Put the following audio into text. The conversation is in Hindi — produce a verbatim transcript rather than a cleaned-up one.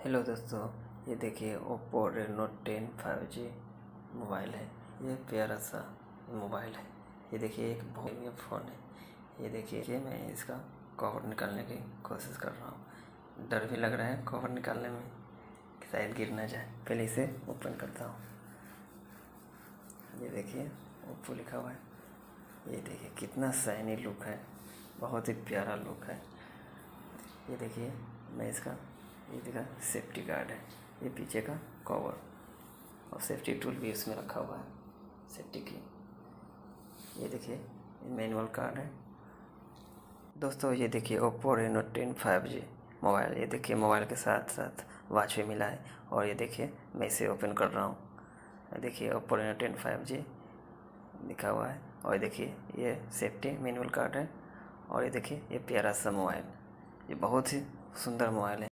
हेलो दोस्तों, ये देखिए Oppo Reno ten five G mobile है। ये प्यारा सा मोबाइल है। ये देखिए एक बहुत फ़ोन है। ये देखिए कि मैं इसका कवर निकालने की कोशिश कर रहा हूँ। डर भी लग रहा है कवर निकालने में कि शायद गिर ना जाए। पहले इसे ओपन करता हूँ। ये देखिए ओप्पो लिखा हुआ है। ये देखिए कितना शाइनी लुक है, बहुत ही प्यारा लुक है। ये देखिए मैं इसका ये देखा सेफ्टी गार्ड है, ये पीछे का कवर और सेफ्टी टूल भी इसमें रखा हुआ है सेफ्टी की। ये देखिए मैनुअल कार्ड है। दोस्तों ये देखिए Oppo Reno ten five G mobile. ये देखिए मोबाइल के साथ साथ वॉच भी मिला है। और ये देखिए मैं इसे ओपन कर रहा हूँ। देखिए Oppo Reno ten five G लिखा हुआ है। और देखिए ये सेफ्टी मैनुअल कार्ड है। और ये देखिए ये प्यारा सा मोबाइल, ये बहुत ही सुंदर मोबाइल है।